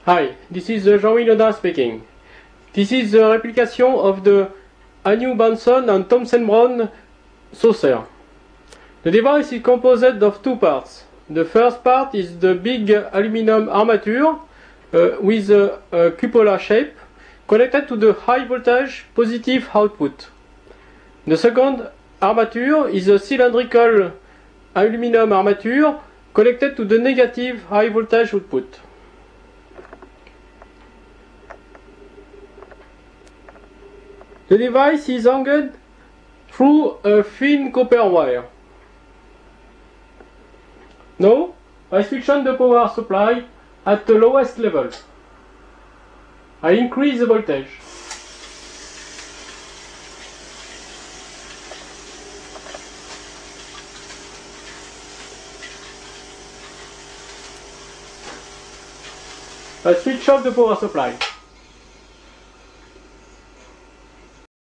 Hi, this is Jean-Louis speaking. This is the replication of the Anu Benson and Thomson-Brown saucer. The device is composed of two parts. The first part is the big aluminum armature with a cupola shape connected to the high voltage positive output. The second armature is a cylindrical aluminum armature connected to the negative high voltage output. The device is hung through a thin copper wire. Now, I switch on the power supply at the lowest level. I increase the voltage. I switch off the power supply.